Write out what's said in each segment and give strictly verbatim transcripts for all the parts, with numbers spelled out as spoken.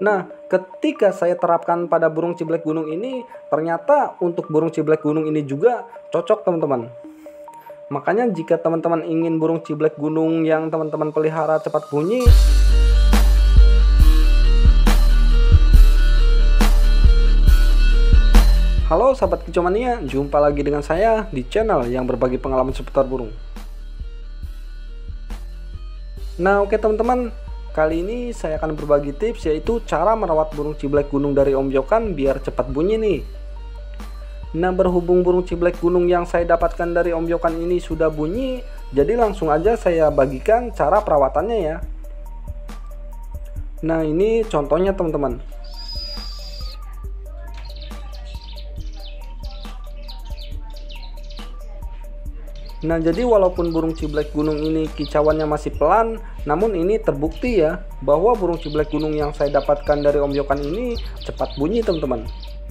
Nah, ketika saya terapkan pada burung ciblek gunung ini, ternyata untuk burung ciblek gunung ini juga cocok teman-teman. Makanya jika teman-teman ingin burung ciblek gunung yang teman-teman pelihara cepat bunyi, halo sahabat kicomania, jumpa lagi dengan saya di channel yang berbagi pengalaman seputar burung. Nah oke teman-teman, kali ini saya akan berbagi tips, yaitu cara merawat burung ciblek gunung dari ombyokan biar cepat bunyi nih. Nah berhubung burung ciblek gunung yang saya dapatkan dari ombyokan ini sudah bunyi, jadi langsung aja saya bagikan cara perawatannya ya. Nah ini contohnya teman-teman. Nah jadi walaupun burung ciblek gunung ini kicauannya masih pelan, namun ini terbukti ya bahwa burung ciblek gunung yang saya dapatkan dari ombyokan ini cepat bunyi teman-teman.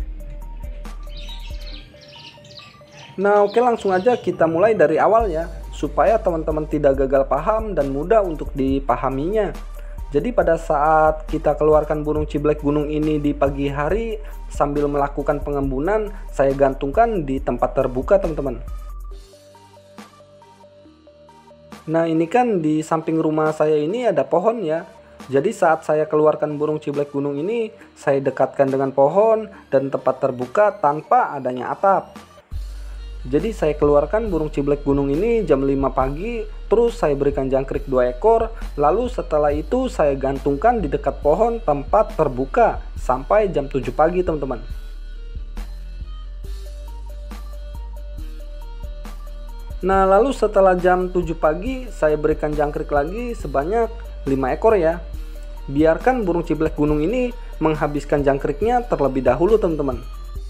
Nah oke, langsung aja kita mulai dari awal ya, supaya teman-teman tidak gagal paham dan mudah untuk dipahaminya. Jadi pada saat kita keluarkan burung ciblek gunung ini di pagi hari sambil melakukan pengembunan, saya gantungkan di tempat terbuka teman-teman. Nah ini kan di samping rumah saya ini ada pohon ya. Jadi saat saya keluarkan burung ciblek gunung ini, saya dekatkan dengan pohon dan tempat terbuka tanpa adanya atap. Jadi saya keluarkan burung ciblek gunung ini jam lima pagi, terus saya berikan jangkrik dua ekor, lalu setelah itu saya gantungkan di dekat pohon tempat terbuka sampai jam tujuh pagi teman-teman. Nah lalu setelah jam tujuh pagi saya berikan jangkrik lagi sebanyak lima ekor ya. Biarkan burung ciblek gunung ini menghabiskan jangkriknya terlebih dahulu teman-teman.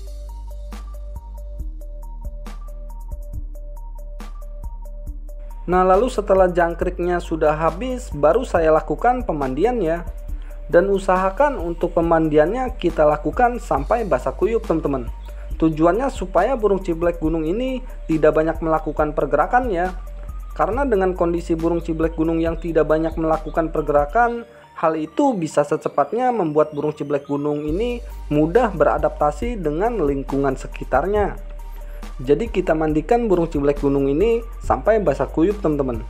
Nah lalu setelah jangkriknya sudah habis, baru saya lakukan pemandian ya. Dan usahakan untuk pemandiannya kita lakukan sampai basah kuyup teman-teman. Tujuannya supaya burung ciblek gunung ini tidak banyak melakukan pergerakan ya. Karena dengan kondisi burung ciblek gunung yang tidak banyak melakukan pergerakan, hal itu bisa secepatnya membuat burung ciblek gunung ini mudah beradaptasi dengan lingkungan sekitarnya. Jadi kita mandikan burung ciblek gunung ini sampai basah kuyup teman-teman.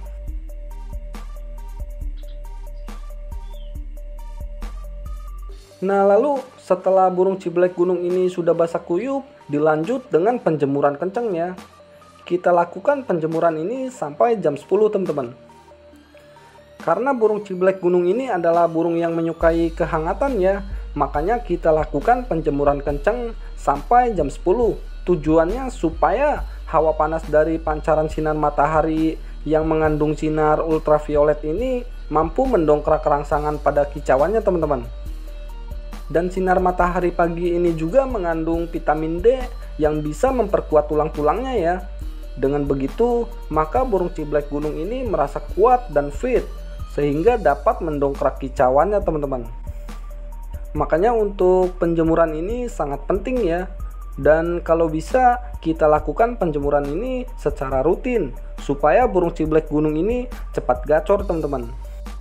Nah lalu setelah burung ciblek gunung ini sudah basah kuyup, dilanjut dengan penjemuran kencang ya. Kita lakukan penjemuran ini sampai jam sepuluh teman-teman. Karena burung ciblek gunung ini adalah burung yang menyukai kehangatan ya, makanya kita lakukan penjemuran kencang sampai jam sepuluh. Tujuannya supaya hawa panas dari pancaran sinar matahari yang mengandung sinar ultraviolet ini mampu mendongkrak rangsangan pada kicauannya teman-teman. Dan sinar matahari pagi ini juga mengandung vitamin D yang bisa memperkuat tulang-tulangnya ya. Dengan begitu, maka burung ciblek gunung ini merasa kuat dan fit, sehingga dapat mendongkrak kicauannya teman-teman. Makanya untuk penjemuran ini sangat penting ya. Dan kalau bisa kita lakukan penjemuran ini secara rutin, supaya burung ciblek gunung ini cepat gacor teman-teman.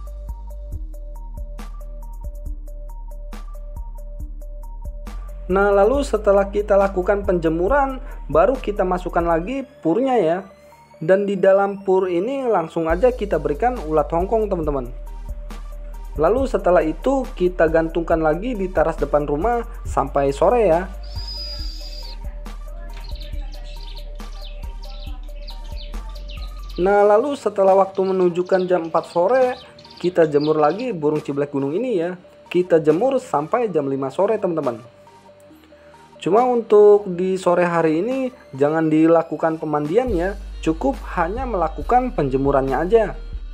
Nah lalu setelah kita lakukan penjemuran, baru kita masukkan lagi purnya ya. Dan di dalam pur ini langsung aja kita berikan ulat hongkong teman-teman. Lalu setelah itu kita gantungkan lagi di teras depan rumah sampai sore ya. Nah lalu setelah waktu menunjukkan jam empat sore, kita jemur lagi burung ciblek gunung ini ya. Kita jemur sampai jam lima sore teman-teman. Cuma untuk di sore hari ini jangan dilakukan pemandian ya, cukup hanya melakukan penjemurannya aja.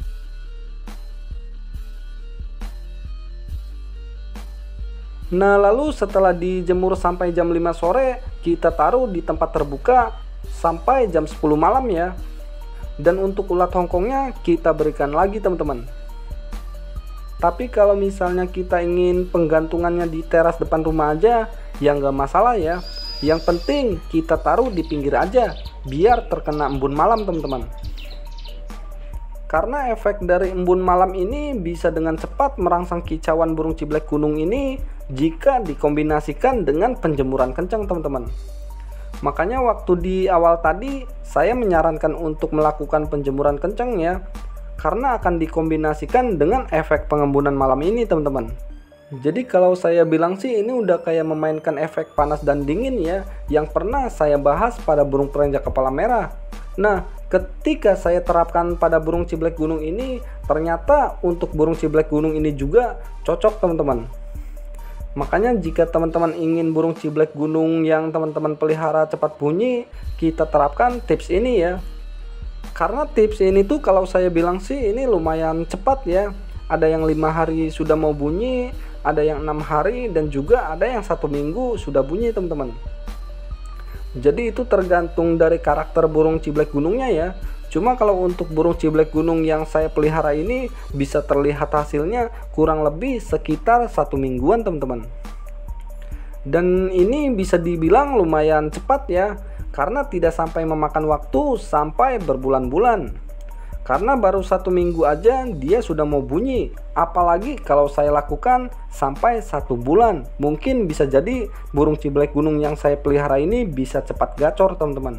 Nah lalu setelah dijemur sampai jam lima sore, kita taruh di tempat terbuka sampai jam sepuluh malam ya. Dan untuk ulat hongkongnya kita berikan lagi teman-teman. Tapi kalau misalnya kita ingin penggantungannya di teras depan rumah aja, ya nggak masalah ya. Yang penting kita taruh di pinggir aja, biar terkena embun malam teman-teman. Karena efek dari embun malam ini bisa dengan cepat merangsang kicauan burung ciblek gunung ini jika dikombinasikan dengan penjemuran kencang, teman-teman. Makanya waktu di awal tadi saya menyarankan untuk melakukan penjemuran kencang ya, karena akan dikombinasikan dengan efek pengembunan malam ini, teman-teman. Jadi kalau saya bilang sih ini udah kayak memainkan efek panas dan dingin ya, yang pernah saya bahas pada burung perenjak kepala merah. Nah, ketika saya terapkan pada burung ciblek gunung ini, ternyata untuk burung ciblek gunung ini juga cocok, teman-teman. Makanya jika teman-teman ingin burung ciblek gunung yang teman-teman pelihara cepat bunyi, kita terapkan tips ini ya. Karena tips ini tuh kalau saya bilang sih ini lumayan cepat ya. Ada yang lima hari sudah mau bunyi, ada yang enam hari, dan juga ada yang satu minggu sudah bunyi, teman-teman. Jadi itu tergantung dari karakter burung ciblek gunungnya ya. Cuma kalau untuk burung ciblek gunung yang saya pelihara ini bisa terlihat hasilnya kurang lebih sekitar satu mingguan, teman-teman. Dan ini bisa dibilang lumayan cepat ya, karena tidak sampai memakan waktu sampai berbulan-bulan. Karena baru satu minggu aja dia sudah mau bunyi. Apalagi kalau saya lakukan sampai satu bulan. Mungkin bisa jadi burung ciblek gunung yang saya pelihara ini bisa cepat gacor, teman-teman.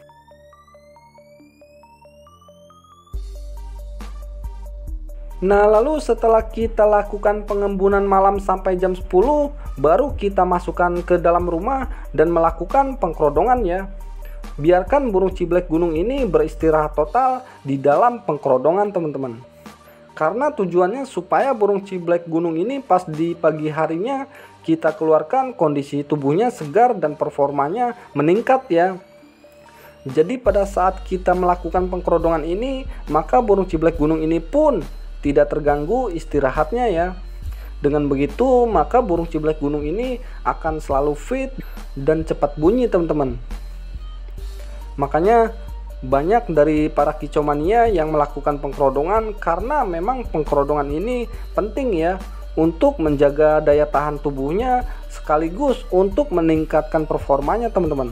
Nah, lalu setelah kita lakukan pengembunan malam sampai jam sepuluh, baru kita masukkan ke dalam rumah dan melakukan pengkerodongan ya. Biarkan burung ciblek gunung ini beristirahat total di dalam pengkerodongan, teman-teman. Karena tujuannya supaya burung ciblek gunung ini pas di pagi harinya kita keluarkan kondisi tubuhnya segar dan performanya meningkat ya. Jadi pada saat kita melakukan pengkerodongan ini, maka burung ciblek gunung ini pun tidak terganggu istirahatnya ya. Dengan begitu maka burung ciblek gunung ini akan selalu fit dan cepat bunyi, teman-teman. Makanya banyak dari para kicomania yang melakukan pengkerodongan karena memang pengkerodongan ini penting ya untuk menjaga daya tahan tubuhnya sekaligus untuk meningkatkan performanya, teman-teman.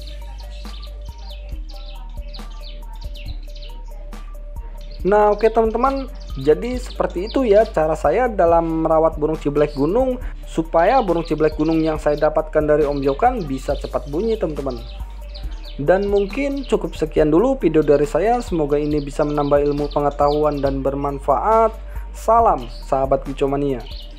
Nah, oke teman-teman, jadi seperti itu ya cara saya dalam merawat burung ciblek gunung supaya burung ciblek gunung yang saya dapatkan dari Om Jokan bisa cepat bunyi, teman-teman. Dan mungkin cukup sekian dulu video dari saya. Semoga ini bisa menambah ilmu pengetahuan dan bermanfaat. Salam sahabat kicomania.